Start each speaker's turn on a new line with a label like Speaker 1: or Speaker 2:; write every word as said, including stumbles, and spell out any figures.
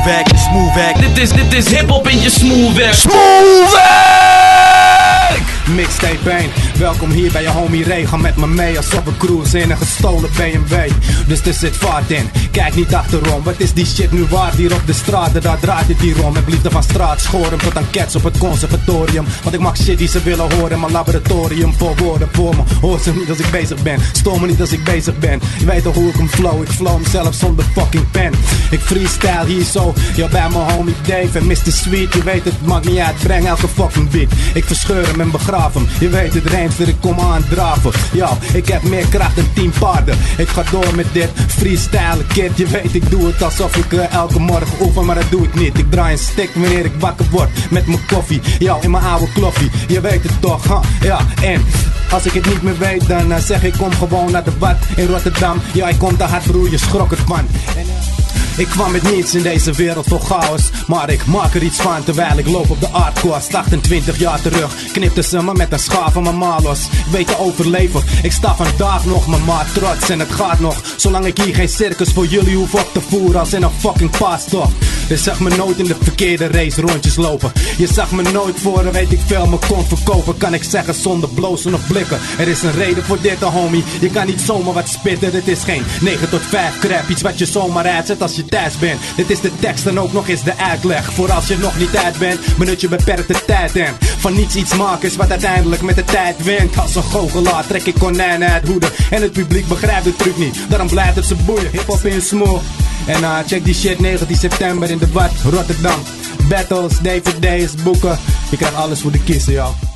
Speaker 1: werk en smooth werk.
Speaker 2: Dit is, dit is hip-hop in je smooth werk.
Speaker 1: Smooth werk!
Speaker 3: Mixtape één, welkom hier bij je homie Ray. Ga met me mee alsof we cruisen in een gestolen B M W. Dus er zit vaart in, kijk niet achterom. Wat is die shit nu waard hier op de straat? Daar draait het hier om. Met liefde van straat schoren tot aan cats op het conservatorium. Want ik mag shit die ze willen horen in mijn laboratorium. Voor woorden voor me, hoor ze niet als ik bezig ben. Stoor me niet als ik bezig ben. Je weet toch hoe ik hem flow, ik flow hem zelf zonder fucking pen. Ik freestyle hier zo, ja bij mijn homie Dave en mister Sweet. Je weet het, maakt niet uit, breng elke fucking beat. Ik verscheur hem en begraaf hem. Je weet het, Rijmster, ik kom aandraven. Ja, ik heb meer kracht dan tien paarden. Ik ga door met dit freestyle kid. Je weet, ik doe het alsof ik uh, elke morgen oefen, maar dat doe ik niet. Ik draai een stick wanneer ik wakker word met mijn koffie. Ja, in mijn oude kloffie. Je weet het toch, huh? Ja, en als ik het niet meer weet, dan uh, zeg ik kom gewoon naar de Wat in Rotterdam. Ja, ik kom te hard broer, je schrok ervan. En, uh, Ik kwam met niets in deze wereld vol chaos, maar ik maak er iets van terwijl ik loop op de aardkoers. achtentwintig jaar terug knipte ze me met een schaar van mijn malos. Ik weet te overleven, ik sta vandaag nog mijn maat trots en het gaat nog. Zolang ik hier geen circus voor jullie hoef op te voeren als in een fucking paastocht. Je zag me nooit in de verkeerde race rondjes lopen. Je zag me nooit voor, weet ik veel, me kon verkopen. Kan ik zeggen zonder blozen of blikken. Er is een reden voor dit, homie. Je kan niet zomaar wat spitten, dit is geen negen tot vijf crap. Iets wat je zomaar uitzet als je thuis bent. Dit is de tekst en ook nog eens de uitleg. Voor als je nog niet uit bent, benut je beperkte tijd en van niets iets maken is wat uiteindelijk met de tijd wint. Als een goochelaar trek ik konijnen uit hoeden en het publiek begrijpt de truc niet. Daarom blijft het ze boeien, hip-hop in smooth. En uh, check die shit negentien september in de Wat, Rotterdam. Battles, D V D's, boeken. Je krijgt alles voor de kiezen, joh.